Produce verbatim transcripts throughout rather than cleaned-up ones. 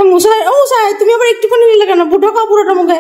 মশাই ও মশাই তুমি আবার একটুখানি নিলে কেন? বুটো খাও পুরোটা মুখে।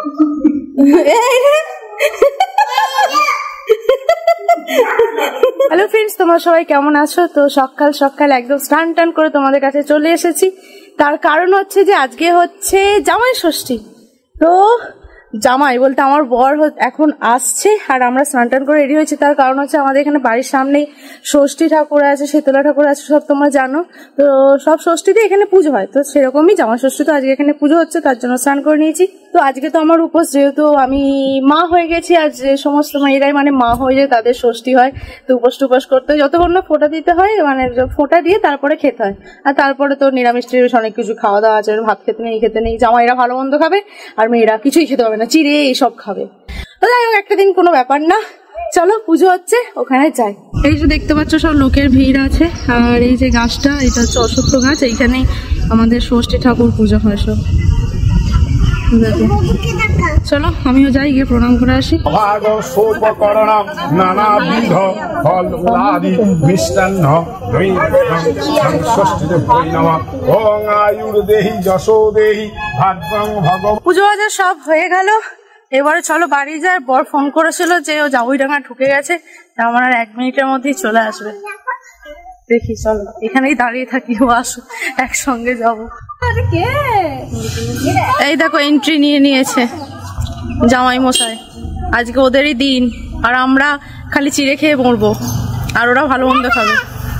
হ্যালো ফ্রেন্ডস, তোমরা সবাই কেমন আছো? তো সকাল সকাল একদম স্নান টান করে তোমাদের কাছে চলে এসেছি। তার কারণ হচ্ছে যে আজকে হচ্ছে জামাই ষষ্ঠী। তো জামাই বলতে আমার বর এখন আসছে আর আমরা স্নান টান করে রেডি হয়েছি। তার কারণ হচ্ছে আমাদের এখানে বাড়ির সামনেই ষষ্ঠী ঠাকুর আছে, শীতলা ঠাকুর আছে, সব তোমরা জানো। তো সব ষষ্ঠীতে এখানে পুজো হয়, তো সেরকমই জামাই ষষ্ঠী তো আজকে এখানে পুজো হচ্ছে, তার জন্য স্নান করে নিয়েছি। তো আজকে তো আমার উপোস, যেহেতু আমি মা হয়ে গেছি আর যে সমস্ত মেয়েরাই মানে মা হয়ে যায় তাদের ষষ্ঠী হয়, তো উপোস টুপোস করতে হয়, যতক্ষণ না ফোঁটা দিতে হয় মানে ফোঁটা দিয়ে তারপরে খেতে হয়। আর তারপরে তো নিরামিষ টিরামিষ অনেক কিছু খাওয়া দাওয়া আছে, ভাত খেতে নেই খেতে নেই, জামাইরা ভালো মন্দ খাবে আর মেয়েরা কিছুই খেতে পাবে না, চিড়ে এইসব খাবে। তো যাই হোক, একটা দিন কোনো ব্যাপার না, চলো পুজো হচ্ছে ওখানে যাই। এই যে দেখতে পাচ্ছ সব লোকের ভিড় আছে, আর এই যে গাছটা এটা হচ্ছে অশ্বত্থ গাছ, এইখানেই আমাদের ষষ্ঠী ঠাকুর পুজো হয় সব। চলো আমিও যাই, গিয়ে প্রণাম করে আসি। পুজো বাজার সব হয়ে গেল, এবারে চলো বাড়ি যায়। বর ফোন করেছিল যে ও জাউইডাঙ্গা ঢুকে গেছে, আমার আর এক মিনিটের মধ্যেই চলে আসবে। দেখি চলো এখানেই দাঁড়িয়ে থাকি, ও আসো একসঙ্গে যাবো। এই দেখো এন্ট্রি নিয়ে নিয়েছে জামাই মশাই, আজকে ওদেরই দিন, আর আমরা খালি চিড়ে খেয়ে মরবো আর ওরা ভালো মন্দ খাবে।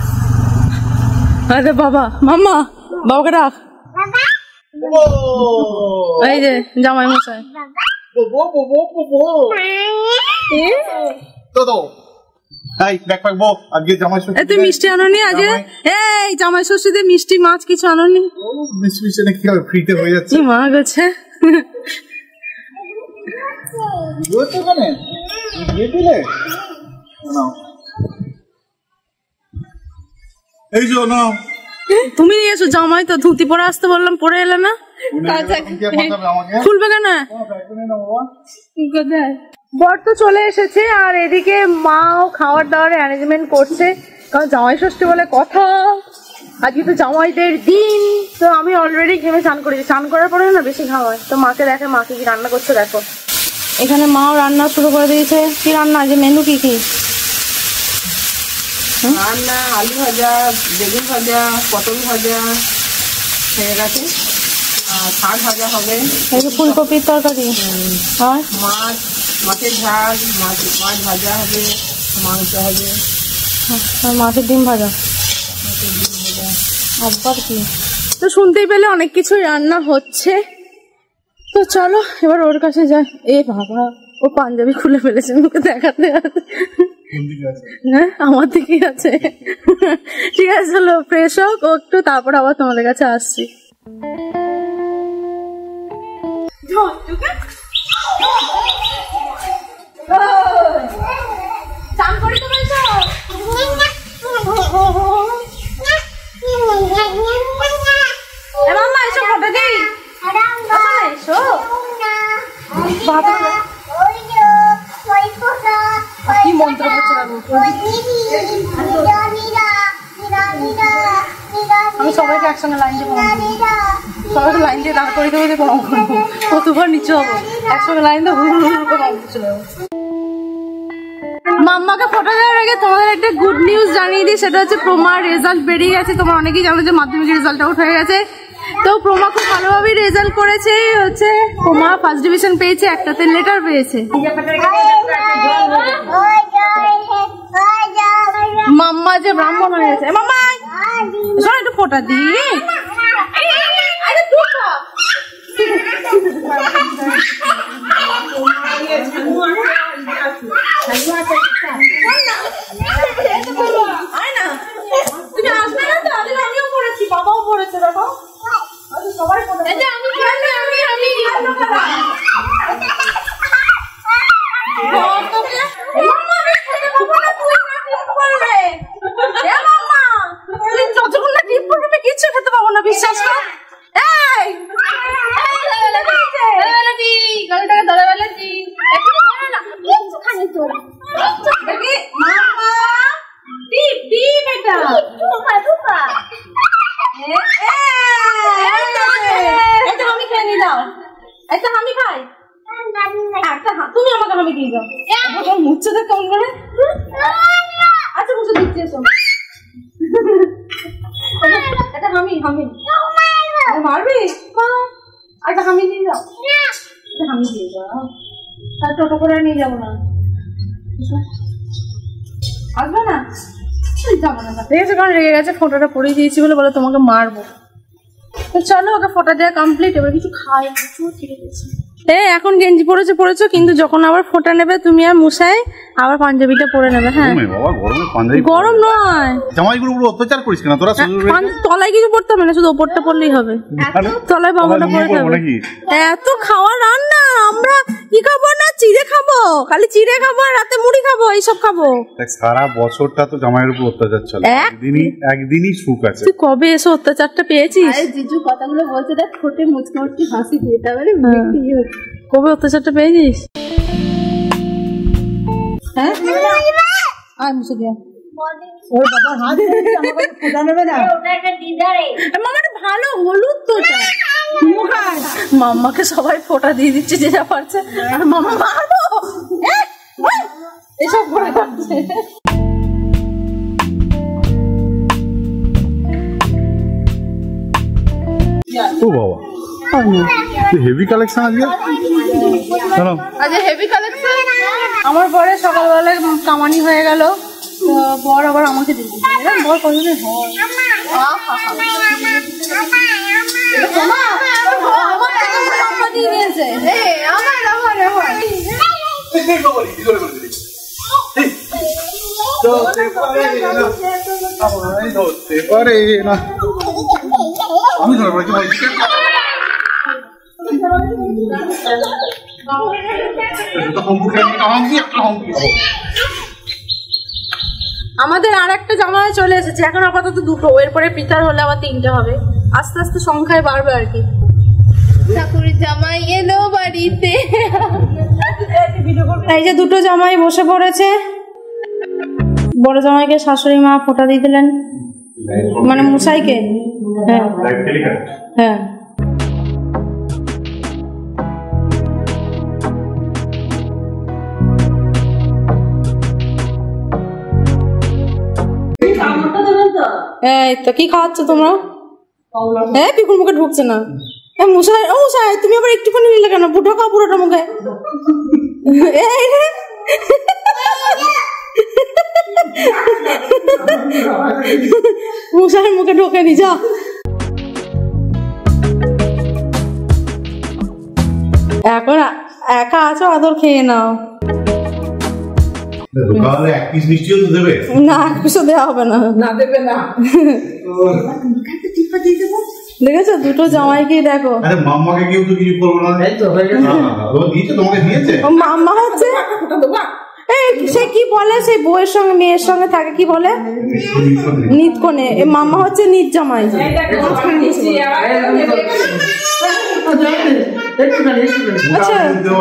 আরে বাবা, মাম্মা বাবাকে ডাক। এই যে জামাই মশাই। তুই মিষ্টি আনোনি আজকে? এই জামাই ষষ্ঠীতে মিষ্টি মাছ কিছু আনোনি? ফ্রিতে হয়ে যাচ্ছে মা গেছে। এই যে না তুমি নিয়ে এসো, জামাই তো ধুতি পরে আসতে বললাম, পরে এলে না। খুলবে কেন? বর তো চলে এসেছে আর এদিকে মাও খাওয়ার দাওয়ার অ্যারেঞ্জমেন্ট করছে, কারণ জামাই ষষ্ঠী বলে কথা, আজকে তো জামাইদের দিন। তো আমি অলরেডি ঘেমে চান করেছি, চান করার পরে না বেশি ঘাম হয়। তো মাকে দেখে, মাকে কি রান্না করছে দেখো। এখানে মাও রান্না শুরু করে দিয়েছে। কি রান্না আছে, মেনু কি কি? রান্না আলু ভাজা, বেগুন ভাজা, পটল ভাজা হয়ে গেছে, আর শাক ভাজা হবে, ফুলকপির তরকারি, আর মাছ, মাছের ঝাল, মাছ মাছ ভাজা হবে, মাংস হবে, মাছের ডিম ভাজা। আবার কি? তো শুনতেই পেলে অনেক কিছুই রান্না হচ্ছে। তো চলো এবার ওর কাছে যাই। এ বাবা, ও পাঞ্জাবি খুলে ফেলেছে, মুখে দেখাতে আছে। হ্যাঁ আমার দিকে আছে। ঠিক আছে চলো ফ্রেশ হোক ও একটু, তারপর আবার তোমাদের কাছে আসছি। কি মন্ত্র করছে? আমি সবাইকে একসঙ্গে লাইন দিয়ে প্রণাম করবো, সবাইকে লাইন দিয়ে দাঁড় করে দেবো, প্রণাম করবো, কতবার নিচে হবো, একসঙ্গে লাইন দিয়ে হুড় হুড় করে প্রণাম করতে চলে যাবো। মাম্মাকে ফটো দেওয়ার আগে তোমাদের একটা গুড নিউজ জানিয়ে দিই, সেটা হচ্ছে প্রমার রেজাল্ট বেরিয়ে গেছে। তোমরা অনেকেই জানো যে মাধ্যমিকের রেজাল্ট আউট হয়ে গেছে। তো প্রমা খুব ভালোভাবেই রেজাল্ট করেছে, হচ্ছে প্রমা ফার্স্ট ডিভিশন পেয়েছে, একটাতে লেটার পেয়েছে। মাম্মা যে ব্রাহ্মণ হয়ে গেছে। মাম্মা শোনো একটু ফোটা দি। তুমি আসবে না তো? আমিও পড়েছি, বাবাও পড়েছে, দেখো সবাই পড়েছে। যতক্ষণ না টিপ পড়বে কিচ্ছু খেতে পাবো না, বিশ্বাস করো। একটা হামি খাই, একটা তুমি আমাকে হামি দিয়ে দাও। তোমার মুচ্ছে দেখ কেমন করে। আচ্ছা বুঝে দিচ্ছি, এসো একটা হামি হামি মারবি, একটা হামি দিয়ে দাও, একটা হামি দিয়ে দাও। তার টোটো করে নিয়ে যাবো না, আসবে না, যাবো না। ঠিক আছে, কারণ রেগে গেছে, ফোঁটাটা পরিয়ে দিয়েছি বলে বলে তোমাকে মারবো। তো চলো, ওকে ফোঁটা দেওয়া কমপ্লিট, এবার কিছু খাই। প্রচুর খিদে পেয়েছে। এ এখন গেঞ্জি পরেছো পরেছো, কিন্তু যখন আবার ফোঁটা নেবে তুমি আর মুসাই আবার পাঞ্জাবিটা পরে নেবে। হ্যাঁ বাবা, গরমে পাঞ্জাবি গরম নয়, জামাইগুলো পুরো অত্যাচার করিস না তোরা। তলায় কিছু পড়তে হবে না, শুধু ওপরটা পড়লেই হবে। তলায় বাবুটা পরে খাবে। এত খাওয়া রান্না, আমরা কি খাবো না, চিড়ে খাবো, খালি চিড়ে খাবো, রাতে মুড়ি খাবো, এইসব খাবো। সারা বছরটা তো জামাইয়ের উপর অত্যাচার চলে, একদিনই একদিনই সুখ আছে। তুই কবে এসে অত্যাচারটা পেয়েছিস? জিজু কথাগুলো বলছে, দেখ ঠোঁটে মুচকি মুচকি হাসি দিয়ে, তারপরে কবে অত্যাচারটা পেয়েছিস? হ্যাঁ আর মুছে দিয়া ভালো হলুদ তো মাম্মাকে সবাই ফোঁটা দিয়ে দিচ্ছে যে যা পারছে, আর মামা মারবো এসব করে করছে। ও বাবা, হেভি কালেকশন আজকে। চলো আজকে হেভি কালেকশন। আমার বরে সকালবেলায় কামানি হয়ে গেল, বর আবার আমাকে দিয়ে দিচ্ছে। বর কতদিন হয় দিয়ে দিয়েছে। আমি ধরবো কি বলছি? আমাদের আর একটা জামাই চলে এসেছে, এখন আপাতত দুটো, এরপরে পিতার হলে আবার তিনটে হবে, আস্তে আস্তে সংখ্যায় বাড়বে আর কি। ঠাকুরের জামাই এলো বাড়িতে। এই যে দুটো জামাই বসে পড়েছে, বড় জামাইকে শাশুড়ি মা ফোঁটা দিয়ে দিলেন, মানে মুসাইকে। হ্যাঁ হ্যাঁ এই তো কি খাওয়াচ্ছ তোমরা? হ্যাঁ পিকুর মুখে ঢুকছে না। মুসাই, ও মুসাই তুমি আবার একটুখানি নিলে কেন? বুটো খাও পুরোটা মুখে। এই রে মুসাইয়ের মুখে ঢোকে নি, যা। এখন একা আছো, আদর খেয়ে নাও। এক পিস মিষ্টিও তো দেবে না, এক পিসও দেওয়া হবে না। না দেবে না, দেখেছো দুটো জামাইকে দেখো। আরে মাম্মাকে কেউ তো কিছু করবো না। এই তো হয়ে গেছে, দিয়েছে তোমাকে দিয়েছে। ও মাম্মা হচ্ছে সে কি বলে, সেই বউয়ের সঙ্গে মেয়ের সঙ্গে থাকে, কি বলে নিত কোণে। মাম্মা হচ্ছে নিত জামাই। আচ্ছা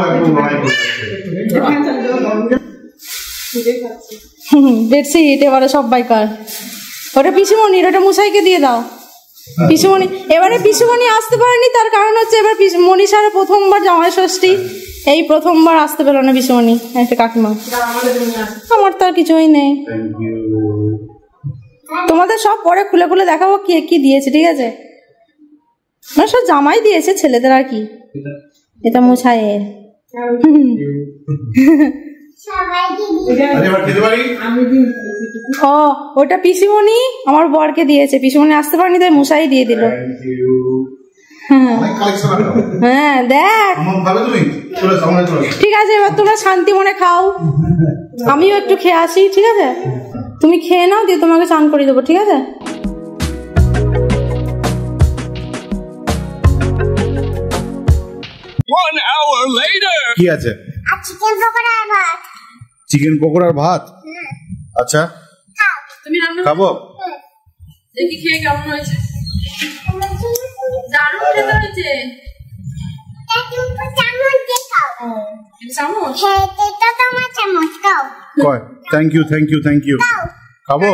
বেডশিট এবারে সব বাইকার। ওটা পিসুমণির, ওটা মুসাইকে দিয়ে দাও। পিসুমণি এবারে পিসুমণি আসতে পারেনি, তার কারণ হচ্ছে এবার মনীষার প্রথমবার জামাই ষষ্ঠী, এই প্রথমবার আসতে পেল না পিসুমণি, একটা কাকিমা। আমার তো আর কিছুই নেই, তোমাদের সব পরে খুলে খুলে দেখাবো কে কি দিয়েছে, ঠিক আছে? মানে সব জামাই দিয়েছে ছেলেদের, আর কি। এটা মুসাইয়ের। ও ওটা পিসিমণি আমার বরকে দিয়েছে, পিসিমণি আসতে পারেনি তাই মুসাই দিয়ে দিল। হ্যাঁ দেখ, ঠিক আছে এবার তোমরা শান্তি মনে খাও, আমিও একটু খেয়ে আসি, ঠিক আছে? তুমি খেয়ে নাও, দিয়ে তোমাকে চান করে দেবো, ঠিক আছে? কি আছে? চিকেন পকোড়ার ভাত। আচ্ছা খাবো, দেখি খেয়ে কেমন হয়েছে। দারুণ খেতে হয়েছে। Thank you thank you thank you. খাবো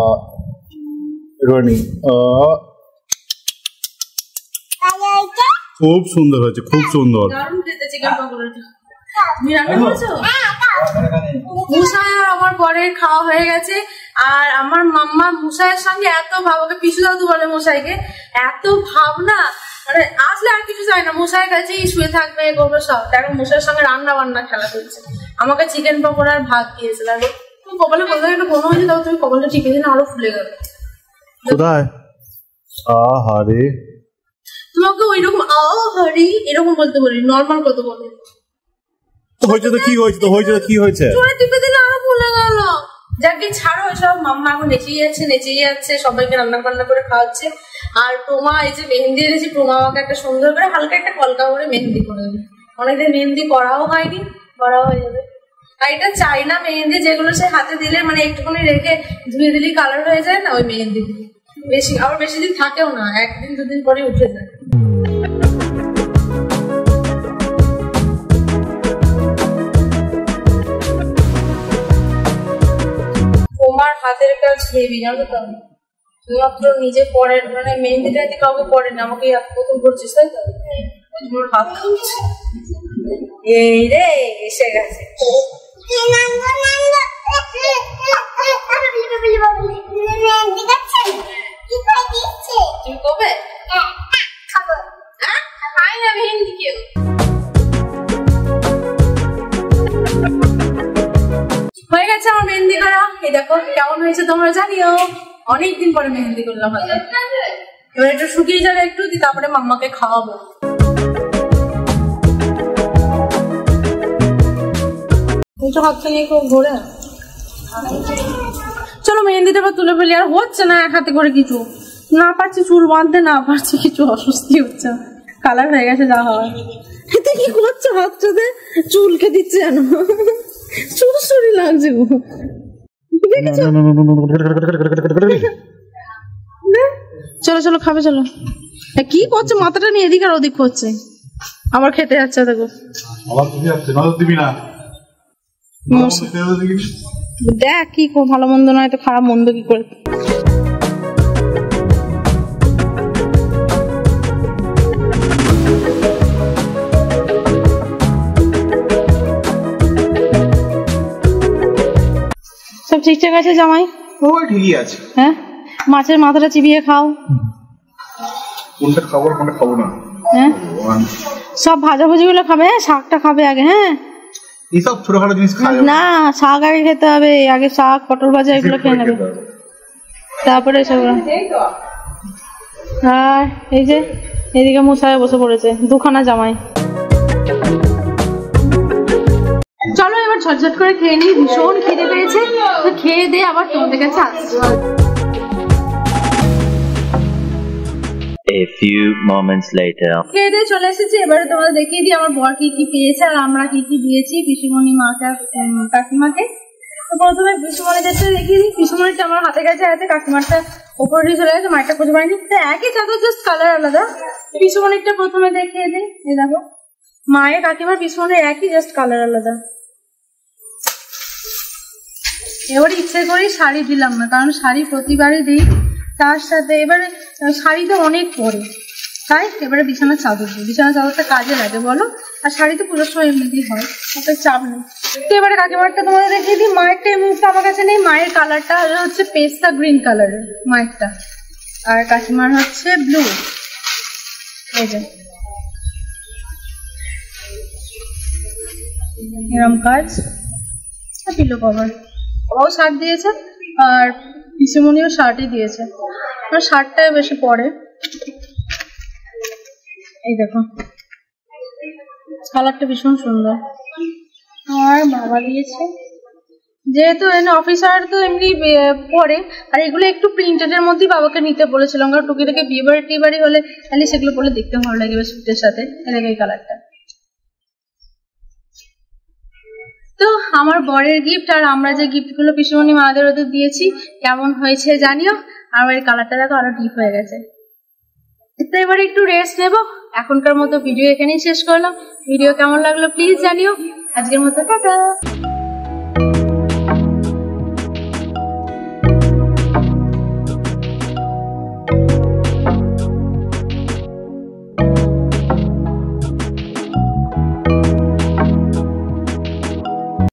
রনি। খুব সুন্দর হয়েছে, খুব সুন্দর। দারুণ খেতে চিকেন পকোড়াটা। তুমি রান্না করেছো? মুসাই আর আমার বরের খাওয়া হয়ে গেছে। আর আমার মাম্মা মুসাইয়ের সঙ্গে এত ভাব, ওকে পিছু দাদু বলে মুসাইকে, এত ভাবনা মানে আসলে আর কিছু চাই না, মুসাইয়ের কাছেই শুয়ে থাকবে করবে সব। এখন মুসাইয়ের সঙ্গে রান্না বান্না খেলা করছে। আমাকে চিকেন পকোড়ার ভাত দিয়েছিল। তুমি কপালে কোথাও একটু কোনো হয়েছে, তাও তুমি কপালটা টিপে দিন আরো ফুলে গেল। কোথায়? আহারে, তোমাকে ওইরকম আহারি এরকম বলতে বলি, নর্মাল কত বলে। তো হয়েছে তো কি হয়েছে, তো হয়েছে তো কি হয়েছে, চুলে টিপে দিলে আরো ফুলে গেল। যাকে ছাড়ো এসব, মাম্মা এখন নেচেই যাচ্ছে নেচেই যাচ্ছে, সবাইকে রান্না বান্না করে খাওয়াচ্ছে। আর প্রমা এই যে মেহেন্দি এনেছি, প্রমা আমাকে একটা সুন্দর করে হালকা একটা কলকা করে মেহেন্দি করে দেবে। অনেকদিন মেহেন্দি করাও হয়নি, করাও হয়ে যাবে। আর এটা চাইনা মেহেন্দি, যেগুলো সে হাতে দিলে মানে একটুখানি রেখে ধুয়ে দিলেই কালার হয়ে যায় না, ওই মেহেন্দি বেশি আবার বেশি দিন থাকেও না, একদিন দুদিন পরে উঠে যায়। তোমার হাতের কাজ হেভি, জানো তো? শুধুমাত্র নিজে পরে মানে মেহেন্দিটা দিয়ে কাউকে পরে না, আমাকে প্রথম করছিস তাই তো? হাত খাচ্ছে। এই রে এসে গেছে। তুমি কবে খাই না মেহেন্দি কেউ? হয়ে গেছে আমার মেহেন্দি করা। এই দেখো কেমন হয়েছে তোমরা জানিও। অনেকদিন পরে মেহেন্দি করলাম হাতে। এবার একটু শুকিয়ে যাবে একটু, তারপরে মাম্মাকে খাওয়াবো। হাতটা নিয়ে খুব ঘোরে। চলো মেহেন্দিটা এবার তুলে ফেলি। আর হচ্ছে না এক হাতে করে কিছু, না পারছি চুল বাঁধতে, না পারছি কিছু, অস্বস্তি হচ্ছে। কালার হয়ে গেছে যা হয়। এতে কি করছো হাতটাতে? চুলকে দিচ্ছে যেন সুরসুরি লাগছে। চলো চলো খাবে চলো। কি করছে মাথাটা নিয়ে এদিক আর ওদিক করছে, আবার খেতে যাচ্ছে। দেখো দেখ কি ভালো মন্দ নয় তো খারাপ মন্দ কি করে। সব ঠিকঠাক আছে জামাই? ও ঠিকই আছে। হ্যাঁ, মাছের মাথাটা চিবিয়ে খাও। কোনটা খাবো কোনটা খাবো না? হ্যাঁ, সব ভাজা ভুজি গুলো খাবে, শাকটা খাবে আগে। হ্যাঁ, এইসব ছোটখাটো জিনিস খাওয়া যাবে না, শাক আগে খেতে হবে। আগে শাক পটল ভাজা এগুলো খেয়ে নেবে, তারপরে সেগুলো। আর এই যে এদিকে মুসায় বসে পড়েছে, দুখানা জামাই। চলো এবার ঝটঝট করে খেয়ে নিই, ভীষণ খিদে পেয়েছে। তো খেয়ে দিয়ে আবার তোমাদের কাছে আসছি। A few moments later. খেয়ে দিয়ে চলে এসেছি। এবারে তোমাদের দেখিয়ে দিই আমার বর কি কি পেয়েছে আর আমরা কি কি দিয়েছি পিসিমণি মাকে কাকিমাকে। তো প্রথমে পিসিমণিদের দেখিয়ে দিই। পিসিমণিটা আমার হাতে কাছে আছে, কাকিমারটা উপরে দিয়ে চলে গেছে, মায়েরটা খুঁজে পাইনি। একই চাদর, জাস্ট কালার আলাদা। পিসিমণিটা প্রথমে দেখিয়ে দিই। এই দেখো মায়ের কাকিমার পিসিমণির একই, জাস্ট কালার আলাদা। এবারে ইচ্ছে করেই শাড়ি দিলাম না, কারণ শাড়ি প্রতিবারই দিই, তার সাথে এবারে শাড়িতে অনেক পরে, তাই এবারে বিছানার চাদর দিই। বিছানার চাদরটা কাজে লাগে বলো, আর শাড়ি তো পুরো সময় এমনিতেই হয়, অত চাপ নেই। তো এবারে কাকিমারটা তোমাদের দেখিয়ে দিই। মায়েরটা এই মুহূর্তে আমার কাছে নেই। মায়ের কালারটা হচ্ছে পেস্তা গ্রিন কালারের মায়েরটা, আর কাকিমার হচ্ছে ব্লু। এই যে এরম কাজ, পিলো কভার। ওরাও শার্ট দিয়েছে আর পিসিমণিও শার্টই দিয়েছে। আমার শার্টটাই বেশি পরে। এই দেখো কালারটা ভীষণ সুন্দর। আর বাবা দিয়েছে, যেহেতু অফিসার তো এমনি পরে, আর এগুলো একটু প্রিন্টেডের মধ্যেই বাবাকে নিতে বলেছিলাম, কারণ টুকি থেকে বিয়ে বাড়ি টিয়ে বাড়ি হলে তাহলে সেগুলো পরে দেখতে ভালো লাগবে স্যুটের সাথে। এই কালারটা তো আমার বরের গিফট, আর আমরা যে গিফট গুলো পিসিমণি মাদের ওদের দিয়েছি কেমন হয়েছে জানিও। আর এই কালারটা দেখো আরো ডিপ হয়ে গেছে। তো এবারে একটু রেস্ট নেবো। এখনকার মতো ভিডিও এখানেই শেষ করলাম। ভিডিও কেমন লাগলো প্লিজ জানিও। আজকের মতো টাটা।